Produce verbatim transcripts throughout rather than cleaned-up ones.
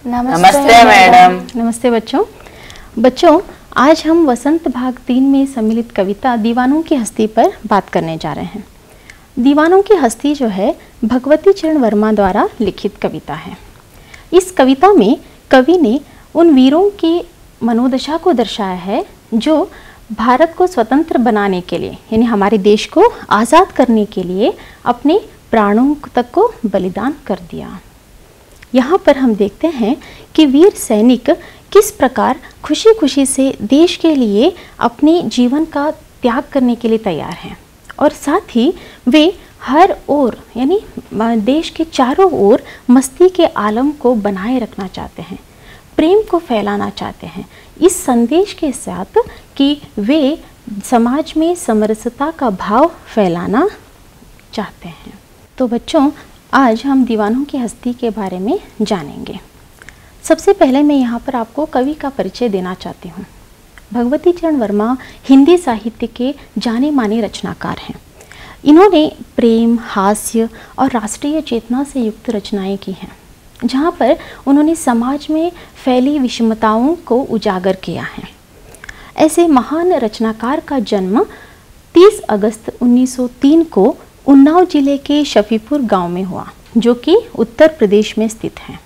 नमस्ते मैडम। नमस्ते बच्चों। बच्चों आज हम वसंत भाग तीन में सम्मिलित कविता दीवानों की हस्ती पर बात करने जा रहे हैं। दीवानों की हस्ती जो है भगवती चरण वर्मा द्वारा लिखित कविता है। इस कविता में कवि ने उन वीरों की मनोदशा को दर्शाया है जो भारत को स्वतंत्र बनाने के लिए यानी हमारे देश को आज़ाद करने के लिए अपने प्राणों तक को बलिदान कर दिया। यहाँ पर हम देखते हैं कि वीर सैनिक किस प्रकार खुशी खुशी से देश के लिए अपने जीवन का त्याग करने के लिए तैयार हैं और साथ ही वे हर ओर यानी देश के चारों ओर मस्ती के आलम को बनाए रखना चाहते हैं, प्रेम को फैलाना चाहते हैं, इस संदेश के साथ कि वे समाज में समरसता का भाव फैलाना चाहते हैं। तो बच्चों आज हम दीवानों की हस्ती के बारे में जानेंगे। सबसे पहले मैं यहाँ पर आपको कवि का परिचय देना चाहती हूँ। भगवती चरण वर्मा हिंदी साहित्य के जाने माने रचनाकार हैं। इन्होंने प्रेम, हास्य और राष्ट्रीय चेतना से युक्त रचनाएं की हैं, जहाँ पर उन्होंने समाज में फैली विषमताओं को उजागर किया है। ऐसे महान रचनाकार का जन्म तीस अगस्त उन्नीस सौ तीन को उन्नाव जिले के शफीपुर गांव में हुआ, जो कि उत्तर प्रदेश में स्थित है।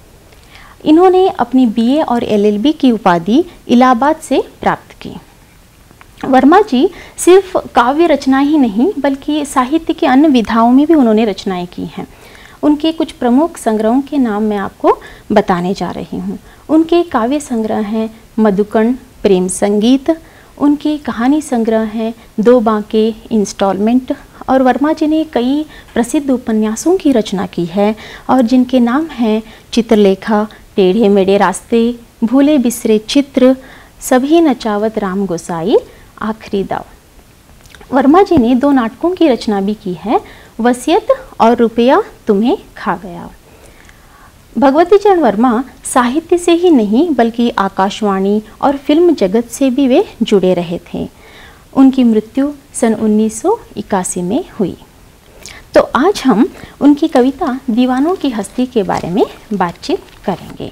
इन्होंने अपनी बीए और एलएलबी की उपाधि इलाहाबाद से प्राप्त की। वर्मा जी सिर्फ काव्य रचना ही नहीं बल्कि साहित्य की अन्य विधाओं में भी उन्होंने रचनाएं की हैं। उनके कुछ प्रमुख संग्रहों के नाम मैं आपको बताने जा रही हूँ। उनके काव्य संग्रह हैं मधुकण, प्रेम संगीत, उनकी कहानी संग्रह हैं दो बांके, इंस्टॉलमेंट, और वर्मा जी ने कई प्रसिद्ध उपन्यासों की रचना की है और जिनके नाम हैं चित्रलेखा, टेढ़े मेढ़े रास्ते, भूले बिसरे चित्र, सभी नचावत राम गोसाई, आखिरी दाव। वर्मा जी ने दो नाटकों की रचना भी की है, वसीयत और रुपया तुम्हें खा गया। भगवती चरण वर्मा साहित्य से ही नहीं बल्कि आकाशवाणी और फिल्म जगत से भी वे जुड़े रहे थे। उनकी मृत्यु सन उन्नीस सौ इक्यासी में हुई। तो आज हम उनकी कविता दीवानों की हस्ती के बारे में बातचीत करेंगे।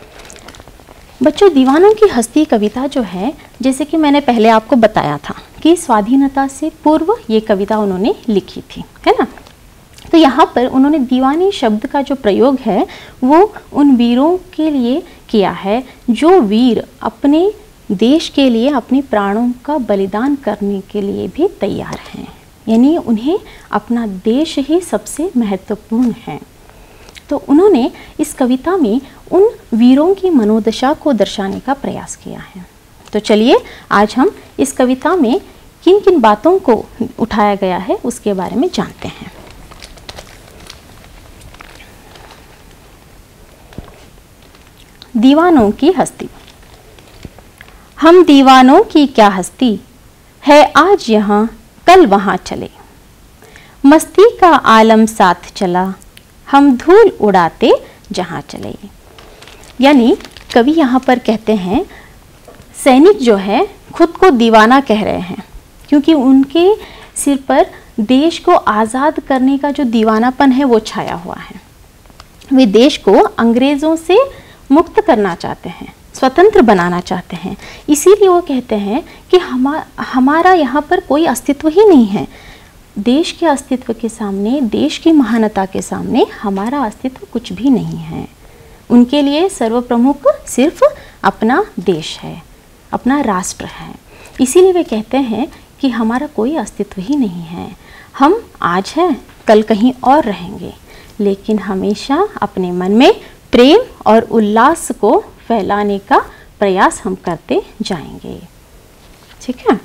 बच्चों दीवानों की हस्ती कविता जो है, जैसे कि मैंने पहले आपको बताया था कि स्वाधीनता से पूर्व ये कविता उन्होंने लिखी थी, है ना। तो यहाँ पर उन्होंने दीवानी शब्द का जो प्रयोग है वो उन वीरों के लिए किया है जो वीर अपने देश के लिए अपने प्राणों का बलिदान करने के लिए भी तैयार हैं, यानी उन्हें अपना देश ही सबसे महत्वपूर्ण है। तो उन्होंने इस कविता में उन वीरों की मनोदशा को दर्शाने का प्रयास किया है। तो चलिए आज हम इस कविता में किन किन बातों को उठाया गया है उसके बारे में जानते हैं। दीवानों की हस्ती। हम दीवानों की क्या हस्ती है, आज यहाँ कल वहाँ चले, मस्ती का आलम साथ चला, हम धूल उड़ाते जहाँ चले। यानी कवि यहाँ पर कहते हैं सैनिक जो है खुद को दीवाना कह रहे हैं क्योंकि उनके सिर पर देश को आज़ाद करने का जो दीवानापन है वो छाया हुआ है। वे देश को अंग्रेज़ों से मुक्त करना चाहते हैं, स्वतंत्र बनाना चाहते हैं। इसीलिए वो कहते हैं कि हमा हमारा यहाँ पर कोई अस्तित्व ही नहीं है। देश के अस्तित्व के सामने, देश की महानता के सामने हमारा अस्तित्व कुछ भी नहीं है। उनके लिए सर्वप्रमुख सिर्फ अपना देश है, अपना राष्ट्र है। इसीलिए वे कहते हैं कि हमारा कोई अस्तित्व ही नहीं है। हम आज हैं, कल कहीं और रहेंगे, लेकिन हमेशा अपने मन में प्रेम और उल्लास को फैलाने का प्रयास हम करते जाएंगे। ठीक है।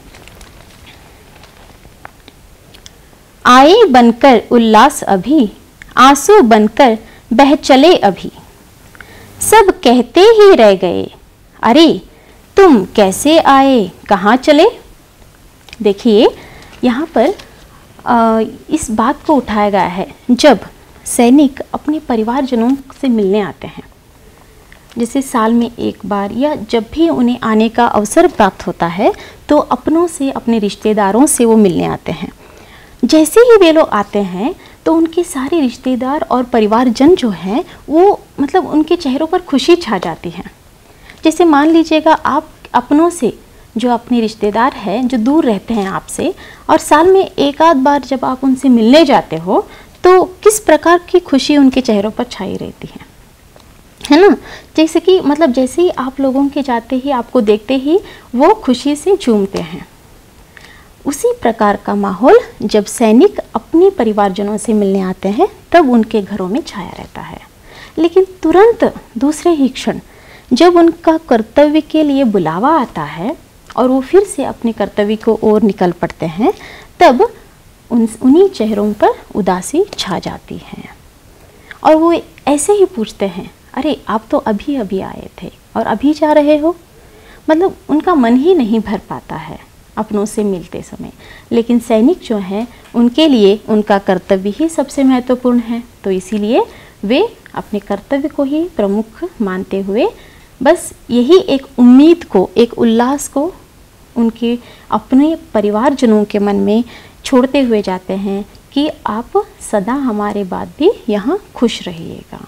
आए बनकर उल्लास अभी, आंसू बनकर बह चले अभी, सब कहते ही रह गए, अरे तुम कैसे आए कहाँ चले। देखिए यहाँ पर आ, इस बात को उठाया गया है जब सैनिक अपने परिवारजनों से मिलने आते हैं, जैसे साल में एक बार या जब भी उन्हें आने का अवसर प्राप्त होता है तो अपनों से, अपने रिश्तेदारों से वो मिलने आते हैं। जैसे ही वे लोग आते हैं तो तो उनके सारे रिश्तेदार और परिवारजन जो हैं वो मतलब उनके चेहरों पर खुशी छा जाती है। जैसे मान लीजिएगा आप अपनों से, जो अपने रिश्तेदार हैं जो दूर रहते हैं आपसे, और साल में एक आध बार जब आप उनसे मिलने जाते हो तो किस प्रकार की खुशी उनके चेहरों पर छाई रहती है, है ना। जैसे कि मतलब जैसे ही आप लोगों के जाते ही, आपको देखते ही वो खुशी से झूमते हैं। उसी प्रकार का माहौल जब सैनिक अपने परिवारजनों से मिलने आते हैं तब उनके घरों में छाया रहता है। लेकिन तुरंत दूसरे ही क्षण जब उनका कर्तव्य के लिए बुलावा आता है और वो फिर से अपने कर्तव्य को ओर निकल पड़ते हैं, तब उन उन्हीं चेहरों पर उदासी छा जाती है और वो ऐसे ही पूछते हैं, अरे आप तो अभी अभी आए थे और अभी जा रहे हो। मतलब उनका मन ही नहीं भर पाता है अपनों से मिलते समय। लेकिन सैनिक जो हैं उनके लिए उनका कर्तव्य ही सबसे महत्वपूर्ण है, तो इसीलिए वे अपने कर्तव्य को ही प्रमुख मानते हुए बस यही एक उम्मीद को, एक उल्लास को उनके अपने परिवारजनों के मन में छोड़ते हुए जाते हैं कि आप सदा हमारे बाद भी यहाँ खुश रहिएगा।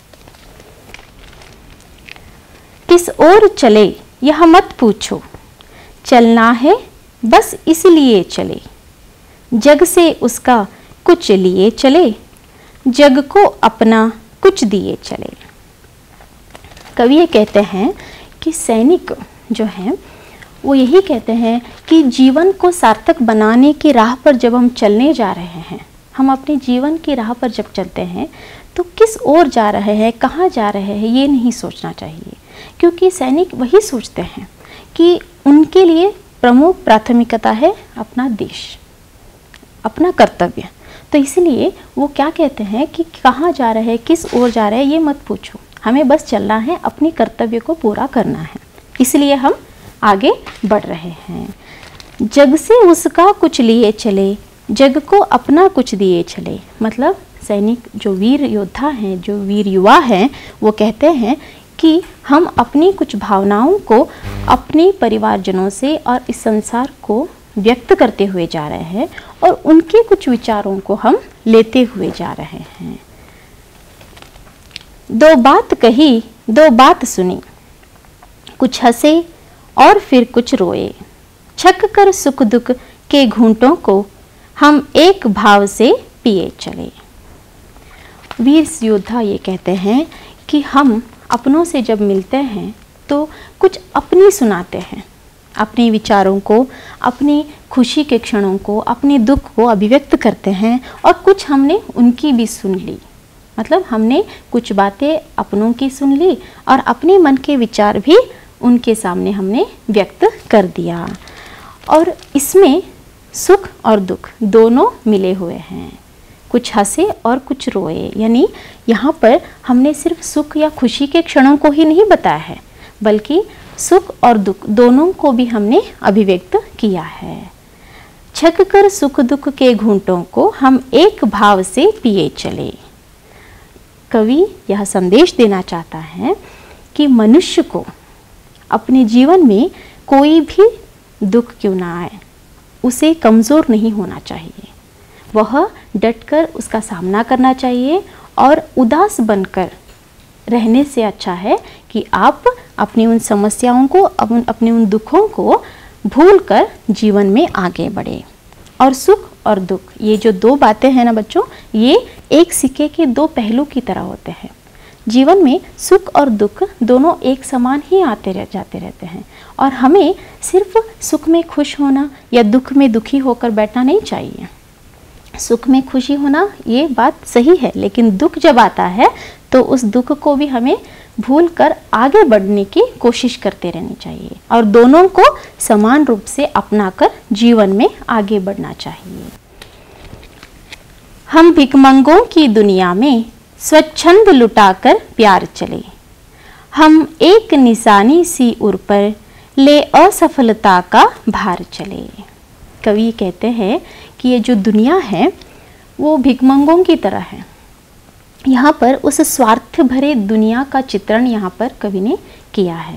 किस ओर चले यह मत पूछो, चलना है बस इसलिए चले, जग से उसका कुछ लिए चले, जग को अपना कुछ दिए चले। कवि ये कहते हैं कि सैनिक जो हैं वो यही कहते हैं कि जीवन को सार्थक बनाने की राह पर जब हम चलने जा रहे हैं, हम अपने जीवन की राह पर जब चलते हैं तो किस ओर जा रहे हैं, कहाँ जा रहे हैं, ये नहीं सोचना चाहिए। क्योंकि सैनिक वही सोचते हैं कि उनके लिए प्रमुख प्राथमिकता है अपना देश, अपना कर्तव्य। तो इसलिए वो क्या कहते हैं कि कहाँ जा रहे हैं, किस ओर जा रहे हैं, ये मत पूछो, हमें बस चलना है, अपने कर्तव्य को पूरा करना है, इसलिए हम आगे बढ़ रहे हैं। जग से उसका कुछ लिए चले, जग को अपना कुछ दिए चले। मतलब सैनिक जो वीर योद्धा हैं, जो वीर युवा हैं, वो कहते हैं कि हम अपनी कुछ भावनाओं को अपने परिवारजनों से और इस संसार को व्यक्त करते हुए जा रहे हैं और उनके कुछ विचारों को हम लेते हुए जा रहे हैं। दो बात कही दो बात सुनी, कुछ हंसे और फिर कुछ रोए, छक कर सुख दुख के घूंटों को हम एक भाव से पिए चले। वीर योद्धा ये कहते हैं कि हम अपनों से जब मिलते हैं तो कुछ अपनी सुनाते हैं, अपने विचारों को, अपनी खुशी के क्षणों को, अपने दुख को अभिव्यक्त करते हैं और कुछ हमने उनकी भी सुन ली। मतलब हमने कुछ बातें अपनों की सुन ली और अपने मन के विचार भी उनके सामने हमने व्यक्त कर दिया। और इसमें सुख और दुख दोनों मिले हुए हैं, कुछ हंसे और कुछ रोए। यानी यहाँ पर हमने सिर्फ सुख या खुशी के क्षणों को ही नहीं बताया है, बल्कि सुख और दुख दोनों को भी हमने अभिव्यक्त किया है। छक कर सुख दुख के घूंटों को हम एक भाव से पिए चले। कवि यह संदेश देना चाहता है कि मनुष्य को अपने जीवन में कोई भी दुख क्यों ना आए, उसे कमज़ोर नहीं होना चाहिए। वह डटकर उसका सामना करना चाहिए और उदास बनकर रहने से अच्छा है कि आप अपनी उन समस्याओं को, अपने उन दुखों को भूलकर जीवन में आगे बढ़े। और सुख और दुख, ये जो दो बातें हैं ना बच्चों, ये एक सिक्के के दो पहलू की तरह होते हैं। जीवन में सुख और दुख दोनों एक समान ही आते रह जाते रहते हैं और हमें सिर्फ सुख में खुश होना या दुख में दुखी होकर बैठना नहीं चाहिए। सुख में खुशी होना ये बात सही है, लेकिन दुख जब आता है तो उस दुख को भी हमें भूलकर आगे बढ़ने की कोशिश करते रहनी चाहिए और दोनों को समान रूप से अपनाकर जीवन में आगे बढ़ना चाहिए। हम भिखमंगों की दुनिया में स्वच्छंद लुटाकर प्यार चले, हम एक निशानी सी उर पर ले असफलता का भार चले। कवि कहते हैं कि ये जो दुनिया है वो भिखमंगों की तरह है। यहाँ पर उस स्वार्थ भरे दुनिया का चित्रण यहाँ पर कवि ने किया है।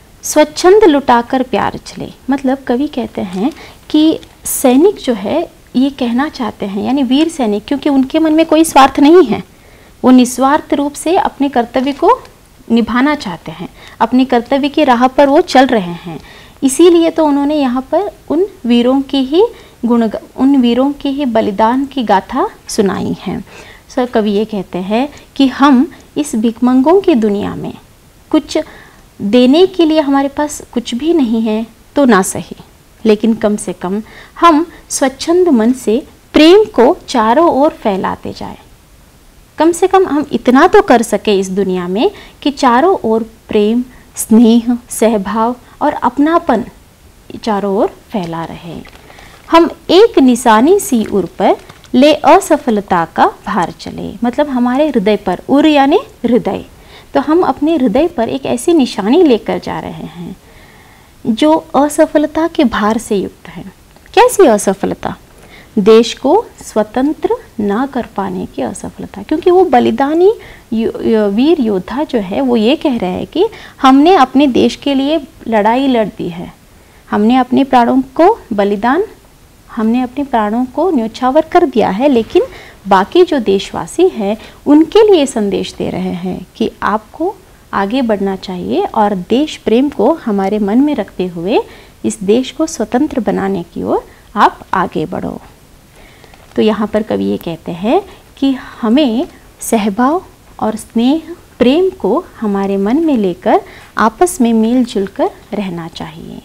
स्वच्छंद लुटाकर प्यार चले, मतलब कवि कहते हैं कि सैनिक जो है ये कहना चाहते हैं, यानी वीर सैनिक, क्योंकि उनके मन में कोई स्वार्थ नहीं है, वो निस्वार्थ रूप से अपने कर्तव्य को निभाना चाहते हैं, अपने कर्तव्य की राह पर वो चल रहे हैं। इसीलिए तो उन्होंने यहाँ पर उन वीरों की ही गुण उन वीरों की ही बलिदान की गाथा सुनाई है। सर कवि ये कहते हैं कि हम इस भिखमंगों की दुनिया में कुछ देने के लिए हमारे पास कुछ भी नहीं है तो ना सही, लेकिन कम से कम हम स्वच्छंद मन से प्रेम को चारों ओर फैलाते जाएं। कम से कम हम इतना तो कर सके इस दुनिया में कि चारों ओर प्रेम, स्नेह, सहभाव और अपनापन चारों ओर फैला रहे। हम एक निशानी सी उर पर ले असफलता का भार चले, मतलब हमारे हृदय पर, उर यानी हृदय, तो हम अपने हृदय पर एक ऐसी निशानी लेकर जा रहे हैं जो असफलता के भार से युक्त है। कैसी असफलता? देश को स्वतंत्र ना कर पाने की असफलता, क्योंकि वो बलिदानी वीर योद्धा जो है वो ये कह रहे हैं कि हमने अपने देश के लिए लड़ाई लड़ दी है, हमने अपने प्राणों को बलिदान हमने अपने प्राणों को न्योछावर कर दिया है, लेकिन बाकी जो देशवासी हैं उनके लिए संदेश दे रहे हैं कि आपको आगे बढ़ना चाहिए और देश प्रेम को हमारे मन में रखते हुए इस देश को स्वतंत्र बनाने की ओर आप आगे बढ़ो। तो यहाँ पर कवि ये कहते हैं कि हमें सहभाव और स्नेह, प्रेम को हमारे मन में लेकर आपस में मिलजुल कर रहना चाहिए।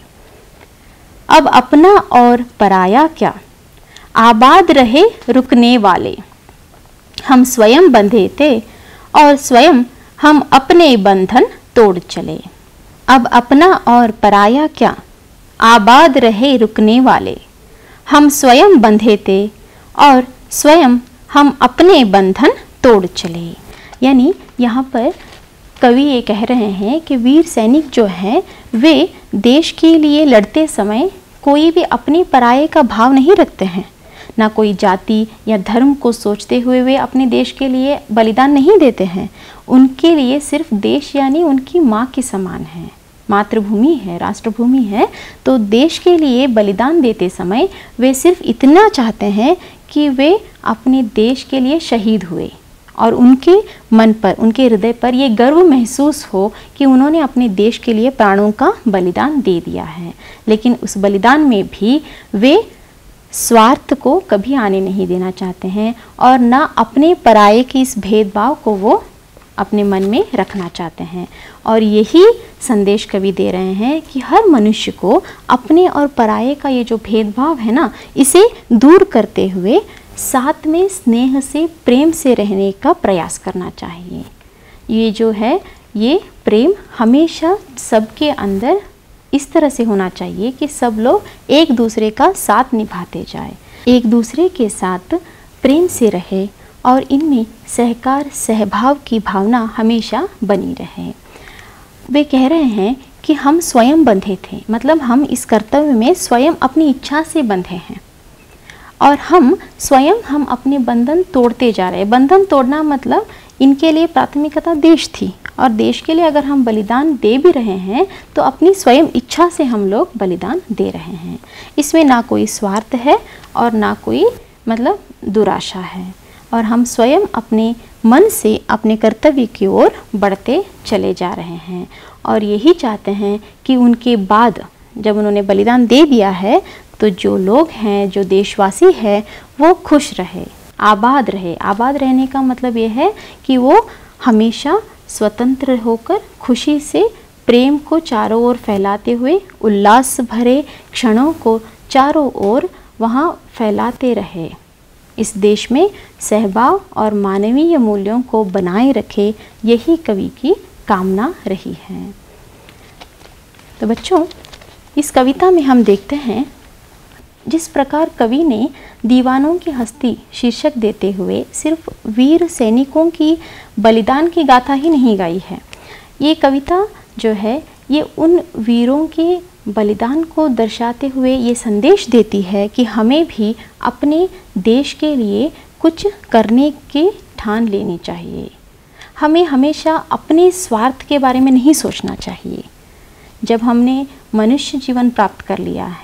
अब अपना और पराया क्या, आबाद रहे रुकने वाले, हम स्वयं बंधे थे और स्वयं हम अपने बंधन तोड़ चले। अब अपना और पराया क्या, आबाद रहे रुकने वाले, हम स्वयं बंधे थे और स्वयं हम अपने बंधन तोड़ चले। यानी यहाँ पर कवि ये कह रहे हैं कि वीर सैनिक जो हैं वे देश के लिए लड़ते समय कोई भी अपनी पराये का भाव नहीं रखते हैं, ना कोई जाति या धर्म को सोचते हुए वे अपने देश के लिए बलिदान नहीं देते हैं। उनके लिए सिर्फ देश यानी उनकी माँ के समान है, मातृभूमि है, राष्ट्रभूमि है। तो देश के लिए बलिदान देते समय वे सिर्फ इतना चाहते हैं कि वे अपने देश के लिए शहीद हुए और उनके मन पर, उनके हृदय पर ये गर्व महसूस हो कि उन्होंने अपने देश के लिए प्राणों का बलिदान दे दिया है। लेकिन उस बलिदान में भी वे स्वार्थ को कभी आने नहीं देना चाहते हैं और ना अपने पराये की इस भेदभाव को वो अपने मन में रखना चाहते हैं। और यही संदेश कवि दे रहे हैं कि हर मनुष्य को अपने और पराये का ये जो भेदभाव है ना, इसे दूर करते हुए साथ में स्नेह से, प्रेम से रहने का प्रयास करना चाहिए। ये जो है ये प्रेम हमेशा सबके अंदर इस तरह से होना चाहिए कि सब लोग एक दूसरे का साथ निभाते जाए, एक दूसरे के साथ प्रेम से रहे और इनमें सहकार, सहभाव की भावना हमेशा बनी रहे। वे कह रहे हैं कि हम स्वयं बंधे थे, मतलब हम इस कर्तव्य में स्वयं अपनी इच्छा से बंधे हैं और हम स्वयं हम अपने बंधन तोड़ते जा रहे हैं। बंधन तोड़ना मतलब इनके लिए प्राथमिकता देश थी और देश के लिए अगर हम बलिदान दे भी रहे हैं तो अपनी स्वयं इच्छा से हम लोग बलिदान दे रहे हैं। इसमें ना कोई स्वार्थ है और ना कोई मतलब दुराशा है और हम स्वयं अपने मन से अपने कर्तव्य की ओर बढ़ते चले जा रहे हैं और यही चाहते हैं कि उनके बाद जब उन्होंने बलिदान दे दिया है तो जो लोग हैं, जो देशवासी हैं, वो खुश रहे, आबाद रहे। आबाद रहने का मतलब ये है कि वो हमेशा स्वतंत्र होकर खुशी से प्रेम को चारों ओर फैलाते हुए उल्लास भरे क्षणों को चारों ओर वहाँ फैलाते रहे, इस देश में सहभाव और मानवीय मूल्यों को बनाए रखे, यही कवि की कामना रही है। तो बच्चों, इस कविता में हम देखते हैं जिस प्रकार कवि ने दीवानों की हस्ती शीर्षक देते हुए सिर्फ वीर सैनिकों की बलिदान की गाथा ही नहीं गाई है। ये कविता जो है ये उन वीरों के बलिदान को दर्शाते हुए ये संदेश देती है कि हमें भी अपने देश के लिए कुछ करने की ठान लेनी चाहिए। हमें हमेशा अपने स्वार्थ के बारे में नहीं सोचना चाहिए। जब हमने मनुष्य जीवन प्राप्त कर लिया है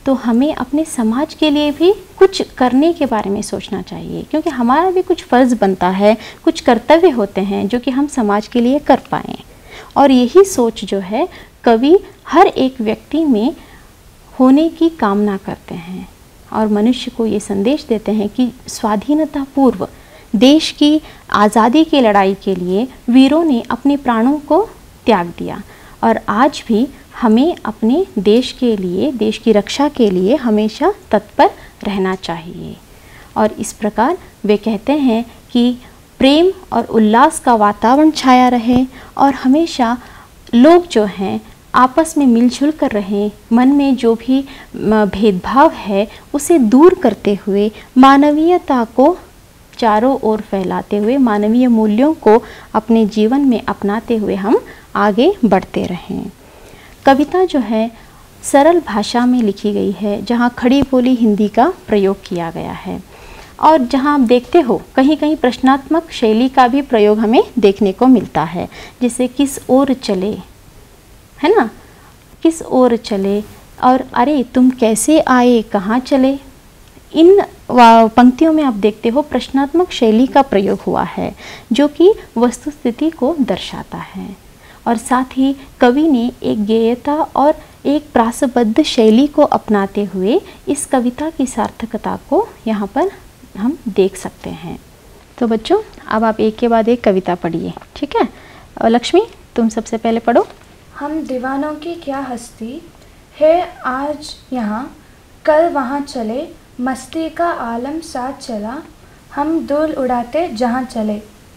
तो हमें अपने समाज के लिए भी कुछ करने के बारे में सोचना चाहिए, क्योंकि हमारा भी कुछ फ़र्ज़ बनता है, कुछ कर्तव्य होते हैं जो कि हम समाज के लिए कर पाएँ। और यही सोच जो है कवि हर एक व्यक्ति में होने की कामना करते हैं और मनुष्य को ये संदेश देते हैं कि स्वाधीनता पूर्व देश की आज़ादी की लड़ाई के लिए वीरों ने अपने प्राणों को त्याग दिया, और आज भी हमें अपने देश के लिए, देश की रक्षा के लिए हमेशा तत्पर रहना चाहिए। और इस प्रकार वे कहते हैं कि प्रेम और उल्लास का वातावरण छाया रहे और हमेशा लोग जो हैं आपस में मिलजुल कर रहें, मन में जो भी भेदभाव है उसे दूर करते हुए मानवीयता को चारों ओर फैलाते हुए, मानवीय मूल्यों को अपने जीवन में अपनाते हुए हम आगे बढ़ते रहें। कविता जो है सरल भाषा में लिखी गई है, जहाँ खड़ी बोली हिंदी का प्रयोग किया गया है, और जहाँ आप देखते हो कहीं कहीं प्रश्नात्मक शैली का भी प्रयोग हमें देखने को मिलता है, जैसे किस ओर चले, है ना, किस ओर चले, और अरे तुम कैसे आए, कहाँ चले। इन पंक्तियों में आप देखते हो प्रश्नात्मक शैली का प्रयोग हुआ है जो कि वस्तुस्थिति को दर्शाता है, और साथ ही कवि ने एक गेयता और एक प्रासबद्ध शैली को अपनाते हुए इस कविता की सार्थकता को यहाँ पर हम देख सकते हैं। तो बच्चों अब आप एक के बाद एक कविता पढ़िए, ठीक है। और लक्ष्मी तुम सबसे पहले पढ़ो। हम दीवानों की क्या हस्ती है, आज यहाँ कल वहाँ चले, मस्ती का आलम साथ चला, हम धूल उड़ाते जहाँ चले।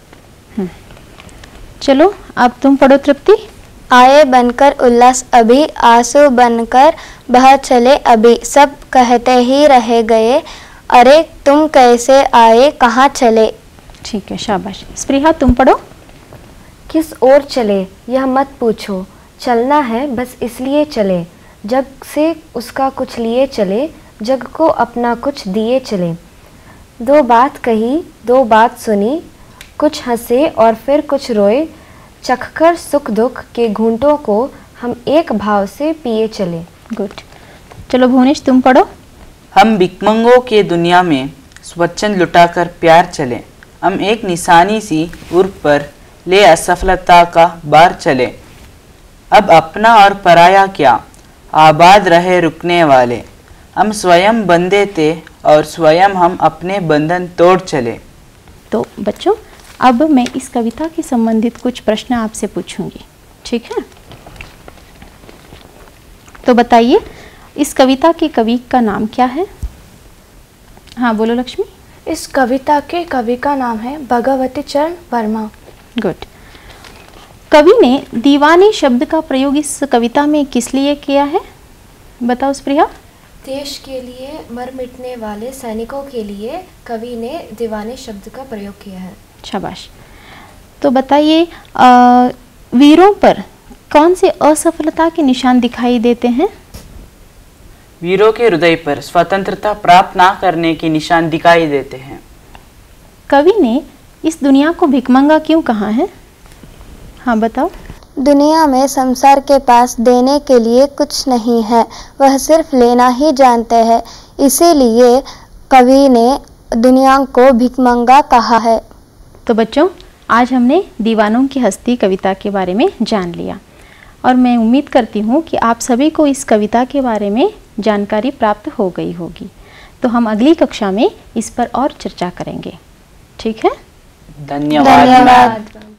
चलो अब तुम पढ़ो तृप्ति। आए बनकर उल्लास अभी, आंसू बनकर बह चले अभी, सब कहते ही रह गए, अरे तुम कैसे आए, कहाँ चले। ठीक है, शाबाश। स्पृहा तुम पढ़ो। किस ओर चले यह मत पूछो, चलना है बस इसलिए चले, जग से उसका कुछ लिए चले, जग को अपना कुछ दिए चले। दो बात कही दो बात सुनी, कुछ हंसे और फिर कुछ रोए, चखकर सुख दुख के घूंटों को हम एक भाव से पिए चले। गुड। चलो भुवनेश तुम पढ़ो। हम भिकमंगों के दुनिया में स्वच्छंद लुटाकर प्यार चले, हम एक निशानी सी उर्फ पर ले असफलता का बार चले, अब अपना और पराया क्या, आबाद रहे रुकने वाले, हम स्वयं बंधे थे और स्वयं हम अपने बंधन तोड़ चले। तो बच्चों अब मैं इस कविता के संबंधित कुछ प्रश्न आपसे पूछूंगी, ठीक है। तो बताइए इस कविता के कवि का नाम क्या है। हाँ बोलो लक्ष्मी। इस कविता के कवि का नाम है भगवती चरण वर्मा। गुड। कवि ने दीवाने शब्द का प्रयोग इस कविता में किस लिए किया है, बताओ स्प्रिया। देश के लिए मर मिटने वाले सैनिकों के लिए कवि ने दीवाने शब्द का प्रयोग किया है। शाबाश। तो बताइए वीरों पर कौन से असफलता के निशान दिखाई देते हैं। वीरों के हृदय पर स्वतंत्रता प्राप्त ना करने के निशान दिखाई देते हैं। कवि ने इस दुनिया को भिकमंगा क्यों कहा है, हाँ बताओ। दुनिया में संसार के पास देने के लिए कुछ नहीं है, वह सिर्फ लेना ही जानते हैं, इसीलिए कवि ने दुनिया को भिकमंगा कहा है। तो बच्चों आज हमने दीवानों की हस्ती कविता के बारे में जान लिया, और मैं उम्मीद करती हूँ कि आप सभी को इस कविता के बारे में जानकारी प्राप्त हो गई होगी। तो हम अगली कक्षा में इस पर और चर्चा करेंगे, ठीक है। धन्यवाद।